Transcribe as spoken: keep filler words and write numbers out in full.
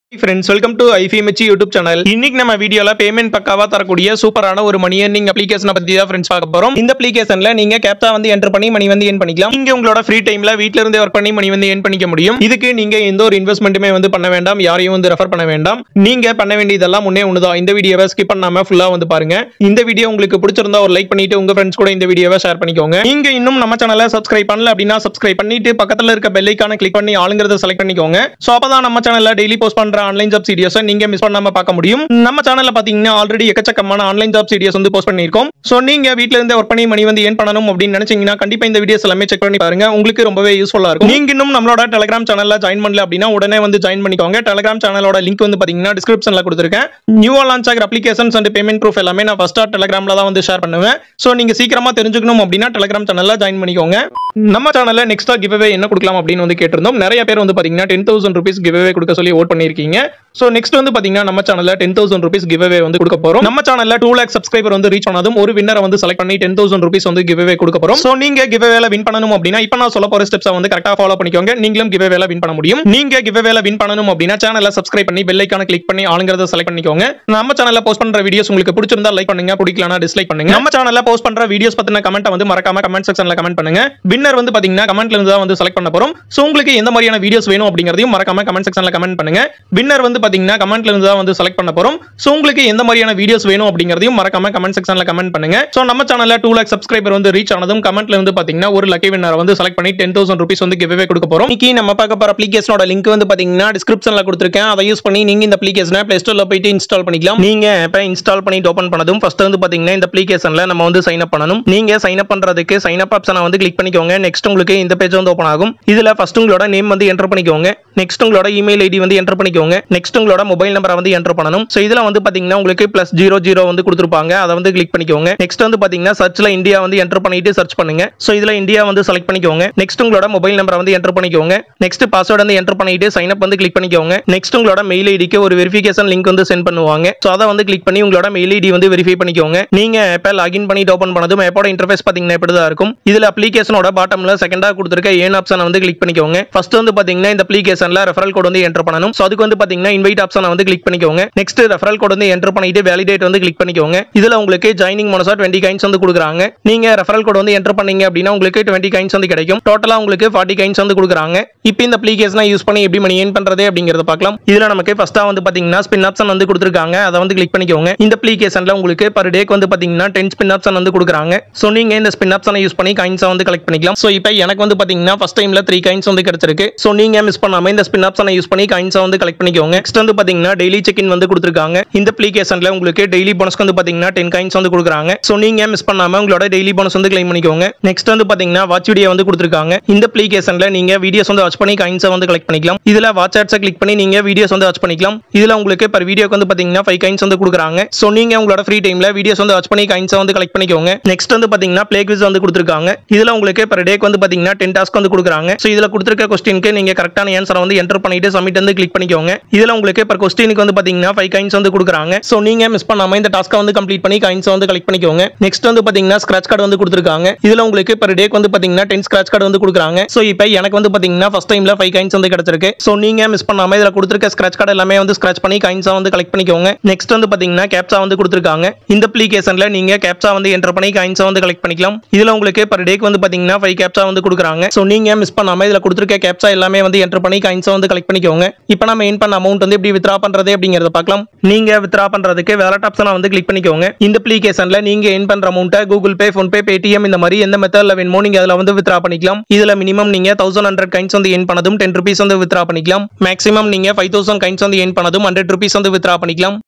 Friends, welcome to I F M H YouTube channel. இன்னைக்கு நம்ம வீடியோல பேமெண்ட் பக்காவா தரக்கூடிய சூப்பரான ஒரு மணி earning application பத்தி தான் फ्रेंड्स பார்க்க போறோம். இந்த அப்ளிகேஷன்ல நீங்க கேப்சா வந்து என்டர் பண்ணி மணி வந்து earn பண்ணிக்கலாம். நீங்க உங்களோட ஃப்ரீ டைம்ல வீட்ல இருந்தே வர்க் பண்ணி மணி வந்து earn பண்ணிக்க முடியும். இதுக்கு நீங்க எந்த ஒரு இன்வெஸ்ட்மென்ட்டுமே வந்து பண்ண வேண்டாம், யாரையும் வந்து ரெஃபர் பண்ண வேண்டாம். நீங்க பண்ண வேண்டியதெல்லாம் முன்னே ஒண்ணுதான். இந்த வீடியோவை ஸ்கிப் பண்ணாம ஃபுல்லா வந்து பாருங்க. இந்த வீடியோ உங்களுக்கு பிடிச்சிருந்தா ஒரு லைக் பண்ணிட்டு உங்க ஃப்ரெண்ட்ஸ் கூட இந்த வீடியோவை ஷேர் பண்ணிக்கோங்க. நீங்க இன்னும் நம்ம சேனலை சப்ஸ்கிரைப் பண்ணல அப்படினா சப்ஸ்கிரைப் பண்ணிட்டு பக்கத்துல இருக்க பெல் ஐகானை கிளிக் பண்ணி ஆளுங்கறத செலக்ட் பண்ணிக்கோங்க. சோ அப்பதான் நம்ம சேனல்ல டெய்லி போஸ்ட் பண்ற ஆன்லைன் ஜாப் வீடியோஸ் நீங்க மிஸ் பண்ணாம பார்க்க முடியும். நம்ம சேனல்ல பாத்தீங்கன்னா ஆல்ரெடி எக்கச்சக்கமான ஆன்லைன் ஜாப் வீடியோஸ் வந்து போஸ்ட் பண்ணிருக்கோம். சோ நீங்க வீட்ல இருந்தே வர்க் பண்ணி மணி வந்து earn பண்ணனும் அப்படி நினைச்சீங்கன்னா கண்டிப்பா இந்த வீடியோஸ் எல்லாமே செக் பண்ணி பாருங்க. உங்களுக்கு ரொம்பவே யூஸ்ஃபுல்லா இருக்கும். நீங்க இன்னும் நம்மளோட Telegram சேனல்ல ஜாயின் பண்ணல அப்படினா உடனே வந்து ஜாயின் பண்ணிக்கோங்க. Telegram சேனலோட லிங்க் வந்து பாத்தீங்கன்னா டிஸ்கிரிப்ஷன்ல கொடுத்திருக்கேன். நியூவா லான்ச் ஆகிற அப்ளிகேஷன்ஸ் அண்ட் பேமெண்ட் ப்ரூஃப் எல்லாமே நான் ஃபர்ஸ்டா Telegramல தான் வந்து ஷேர் பண்ணுவேன். சோ நீங்க சீக்கிரமா தெரிஞ்சுக்கணும் அப்படினா Telegram சேனல்ல ஜாயின் பண்ணிக்கோங்க. நம்ம சேனல்ல நெக்ஸ்டா கிவ்அவே என்ன கொடுக்கலாம் அப்படின்னு வந்து கேட்டிருந்தோம். நிறைய பேர் வந்து பாத்தீங்கன்னா ten thousand rupees giveaway கொடுக்க சொல்லி ஓட் பண்ணிருக்கீங்க. சோ நெக்ஸ்ட் வந்து பாத்தீங்கன்னா நம்ம சேனல்ல ten thousand rupees giveaway வந்து கொடுக்க போறோம். நம்ம சேனல்ல two lakh சப்ஸ்கிரைபர் வந்து ரீச் ஆனதும் ஒரு வின்னரை வந்து செலக்ட் பண்ணி ten thousand rupees வந்து giveaway கொடுக்க போறோம். சோ நீங்க giveawayல வின் பண்ணனும் அப்படினா இப்போ நான் சொல்ல போற ஸ்டெப்ஸை வந்து கரெக்ட்டா ஃபாலோ பண்ணிக்கோங்க. நீங்களும் giveawayல வின் பண்ண முடியும். நீங்க giveawayல வின் பண்ணனும் அப்படினா சேனலை சப்ஸ்கிரைப் பண்ணி பெல் ஐகானை கிளிக் பண்ணி ஆளுங்கறத செலக்ட் பண்ணிக்கோங்க. நம்ம சேனல்ல போஸ்ட் பண்ற வீடியோஸ் உங்களுக்கு பிடிச்சிருந்தா லைக் பண்ணுங்க, பிடிக்கலனா டிஸ்லைக் பண்ணுங்க. நம்ம சேனல்ல போஸ்ட் பண்ற வீடியோஸ் பத்தின கமெண்ட்டை வந்து மறக்காம கமெண்ட் செக்ஷன்ல கமெண்ட் பண்ணுங்க. வின்னர் வந்து பாத்தீங்கன்னா கமெண்ட்ல இருந்து தான் வந்து செலக்ட் பண்ண போறோம். சோ உங்களுக்கு எந்த மாதிரியான வீடியோஸ் வேணும் அப்படிங்கறதையும் மறக்காம கமெண்ட் செக்ஷன்ல கமெண்ட் பண்ணுங்க. வின்னர் வந்து பாத்தீங்கன்னா கமெண்ட்ல இருந்து தான் வந்து செலக்ட் பண்ண போறோம். சோ உங்களுக்கு எந்த மாதிரியான வீடியோஸ் வேணும் அப்படிங்கறதையும் மறக்காம கமெண்ட் செக்ஷன்ல கமெண்ட் பண்ணுங்க. சோ நம்ம சேனல்ல two lakh சப்ஸ்கிரைபர் வந்து ரீச் ஆனதும் கமெண்ட்ல இருந்து பாத்தீங்கன்னா ஒரு லக்கி வின்னரை வந்து செலக்ட் பண்ணி ten thousand rupees வந்து giveaway கொடுக்க போறோம். இன்னைக்கு நம்ம பார்க்க போற அப்ளிகேஷனோட லிங்க் வந்து பாத்தீங்கன்னா டிஸ்கிரிப்ஷன்ல கொடுத்திருக்கேன். அதை யூஸ் பண்ணி நீங்க இந்த அப்ளிகேஷனை Play Storeல போய்ட்டு இன்ஸ்டால் பண்ணிக்கலாம். நீங்க இப்ப இன்ஸ்டால் பண்ணிட்டு ஓபன் பண்ணதும் ஃபர்ஸ்ட் வந்து பாத்தீங்கன்னா இந்த அப்ளிகேஷன்ல நம்ம வந்து சைன் அப் பண்ணனும். நீங்க சைன் அப் பண்றதுக்கு சைன் அப் ஆப்ஷனை வந்து கிளிக் பண்ணிக்கோங்க. நெக்ஸ்ட் உங்களுக்கு இந்த பேஜ் வந்து ஓபன் ஆகும். இதுல ஃபர்ஸ்ட் உங்களோட நேம் வந்து என்டர் பண்ணிக்கோங்க. நெக்ஸ்ட் உங்களோட இமெயில் ஐடி வந்து என்டர் பண்ணிக்கோங்க. நெக்ஸ்ட் உங்களோட மொபைல் நம்பரை வந்து என்டர் பண்ணனும். சோ இதுல வந்து பாத்தீங்கன்னா உங்களுக்கு பிளஸ் ஜீரோ ஜீரோ வந்து கொடுத்திருப்பாங்க. அதை வந்து கிளிக் பண்ணிக்கோங்க. நெக்ஸ்ட் வந்து பாத்தீங்கன்னா சர்ச்ல இந்தியா வந்து என்டர் பண்ணிட்டு சர்ச் பண்ணுங்க. சோ இதுல இந்தியா வந்து செலக்ட் பண்ணிக்கோங்க. நெக்ஸ்ட் உங்களோட மொபைல் நம்பரை வந்து என்டர் பண்ணிக்கோங்க. நெக்ஸ்ட் பாஸ்வேர்ட் வந்து என்டர் பண்ணிட்டு சைன் அப் வந்து கிளிக் பண்ணிக்கோங்க. நெக்ஸ்ட் உங்களோட மெயில் ஐடிக்கு ஒரு வெரிஃபிகேஷன் லிங்க் வந்து சென்ட் பண்ணுவாங்க. சோ அதை வந்து கிளிக் பண்ணி உங்களோட மெயில் ஐடி வந்து வெரிஃபை பண்ணிக்கோங்க. நீங்க ஆப்பை லாகின் பண்ணிட்டு ஓபன் பண்ணதும் ஆப்போட இன்டர்ஃபேஸ் பாத்தீங்கன்னா இப்படி தான் இருக்கும். இதுல அப்ளிகேஷனோட பாட்டம்ல செகண்டா கொடுத்திருக்க ஏன் ஆப்ஷனை வந்து கிளிக் பண்ணிக்கோங்க. ஃபர்ஸ்ட் வந்து பாத்தீங்கன்னா இந்த அப்ளிகேஷன்ல ரெஃபரல் கோட் வந்து என்டர் பண்ணனும். சோ அதுக்கு வந்து பாத்தீங்கன்னா இன்வைட் ஆப்ஷனை வந்து கிளிக் பண்ணிக்கோங்க. நெக்ஸ்ட் ரெஃபரல் கோட் வந்து என்டர் பண்ணிட்டு வேலிடேட் வந்து கிளிக் பண்ணிக்கோங்க. இதுல உங்களுக்கு ஜாயினிங் போனஸா twenty coins வந்து கொடுக்குறாங்க. நீங்க ரெஃபரல் கோட் வந்து என்டர் பண்ணீங்க அப்படினா உங்களுக்கு twenty coins வந்து கிடைக்கும். டோட்டலா உங்களுக்கு forty coins வந்து கொடுக்குறாங்க. இப்போ இந்த அப்ளிகேஷனை யூஸ் பண்ணி எப்படி மணி earn பண்றது அப்படிங்கறத பார்க்கலாம். இதுல நமக்கு ஃபர்ஸ்டா வந்து பாத்தீங்கன்னா ஸ்பின் ஆப்ஷன் வந்து கொடுத்திருக்காங்க. அதை வந்து கிளிக் பண்ணிக்கோங்க. இந்த அப்ளிகேஷன்ல உங்களுக்கு per day வந்து பாத்தீங்கன்னா ten ஸ்பின் ஆப்ஷன் வந்து கொடுக்குறாங்க. சோ நீங்க இந்த ஸ்பின் ஆப்ஷனை யூஸ் பண்ணி coins வந்து கலெக்ட் பண்ணிக்கலாம். சோ இப்போ எனக்கு வந்து பாத்தீங்கன்னா ஃபர்ஸ்ட் டைம்ல three coins வந்து கிடைச்சிருக்கு. சோ நீங்க மிஸ் பண்ணாம இந்த ஸ்பின் ஆப்ஷனை யூஸ் பண்ணி coins வந்து கலெக்ட் பண்ணிக்கோங்க. நெக்ஸ்ட் வந்து பாத்தீங்கன்னா டெய்லி செக் இன் வந்து கொடுத்திருக்காங்க. இந்த அப்ளிகேஷன்ல உங்களுக்கு டெய்லி போனஸ்க்கு வந்து பாத்தீங்கன்னா ten coins வந்து கொடுக்குறாங்க. சோ நீங்க மிஸ் பண்ணாம உங்களோட டெய்லி போனஸ் வந்து கிளைம் பண்ணிக்கோங்க. நெக்ஸ்ட் வந்து பாத்தீங்கன்னா வாட்ச் வீடியோ வந்து கொடுத்திருக்காங்க. இந்த அப்ளிகேஷன்ல நீங்க வீடியோஸ் வந்து வாட்ச் பண்ணி coins வந்து கலெக்ட் பண்ணிக்கலாம். இதுல வாட்ச் ஆட்ஸை கிளிக் பண்ணி நீங்க வீடியோஸ் வந்து வாட்ச் பண்ணிக்கலாம். இதுல உங்களுக்கு per வீடியோக்கு வந்து பாத்தீங்கன்னா five coins வந்து கொடுக்குறாங்க. சோ நீங்க உங்களோட ஃப்ரீ டைம்ல வீடியோஸ் வந்து வாட்ச் பண்ணி coins வந்து கலெக்ட் பண்ணிக்கோங்க. நெக்ஸ்ட் வந்து பாத்தீங்கன்னா ப்ளே குவிஸ் வந்து கொடுத்திருக்காங்க. இதுல உங்களுக்கு per டேக்கு வந்து பாத்தீங்கன்னா ten டாஸ்க் வந்து கொடுக்குறாங்க. சோ இதுல கொடுத்திருக்க क्वेश्चनக்கு நீங்க கரெக்ட்டான ஆன்சரை வந்து என்டர் பண்ணிட்டு சப்மிட் வந்து கிளிக் பண்ணிக்கோங்க. இதுல உங்களுக்கு per क्वेश्चनக்கு வந்து பாத்தீங்கன்னா five coins வந்து கொடுக்குறாங்க. சோ நீங்க மிஸ் பண்ணாம இந்த டாஸ்கை வந்து கம்ப்ளீட் பண்ணி coins வந்து கலெக்ட் பண்ணிக்கோங்க. நெக்ஸ்ட் வந்து பாத்தீங்கன்னா ஸ்கிராட்ச் கார்டு வந்து கொடுத்திருக்காங்க. இதுல உங்களுக்கு per டேக்கு வந்து பாத்தீங்கன்னா ten ஸ்கிராட்ச் கார்டு வந்து கொடுக்குறாங்க. சோ இப்போ எனக்கு வந்து பாத்தீங்கன்னா ஃபர்ஸ்ட் டைம்ல five coins வந்து கிடைச்சிருக்கு. சோ நீங்க மிஸ் பண்ணாம இதுல கொடுத்திருக்க ஸ்கிராட்ச் கார்டு எல்லாமே வந்து ஸ்கிராட்ச் பண்ணி coins வந்து கலெக்ட் பண்ணிக்கோங்க. நெக்ஸ்ட் வந்து பாத்தீங்கன்னா கேப்சா வந்து கொடுத்திருக்காங்க. இந்த அப்ளிகேஷன்ல நீங்க கேப்சா வந்து என்டர் பண்ணி coins வந்து கலெக்ட் பண்ணிக்கலாம். இதுல உங்களுக்கு per டேக்கு வந்து பாத்தீங்கன்னா five கேப்சா வந்து கொடுக்குறாங்க. சோ நீங்க மிஸ் பண்ணாம இதுல கொடுத்திருக்க கேப்சா எல்லாமே வந்து என்டர் பண்ணி coins வந்து கலெக்ட் பண்ணிக்கோங்க. இப்போ நாம earn பண்ண அமௌண்ட் வந்து எப்படி வித்ரா பண்றது அப்படிங்கறத பார்க்கலாம். நீங்க வித்ரா பண்றதுக்கு வாலெட் ஆப்ஷனை வந்து கிளிக் பண்ணிக்கோங்க. இந்த அப்ளிகேஷன்ல நீங்க earn பண்ற அமௌண்ட்டை Google Pay, PhonePe, Paytm இந்த மாதிரி எந்த மெத்தட்ல வேணுமோ நீங்க அதுல வந்து வித்ரா பண்ணிக்கலாம். இதுல மினிமம் நீங்க one thousand one hundred coins வந்து earn பண்ணதும் ten rupees வந்து வித்ரா பண்ணிக்கலாம். மேக்ஸிமம் நீங்க five thousand coins வந்து earn பண்ணதும் one hundred rupees வந்து வித்ரா பண்ணிக்கலாம்.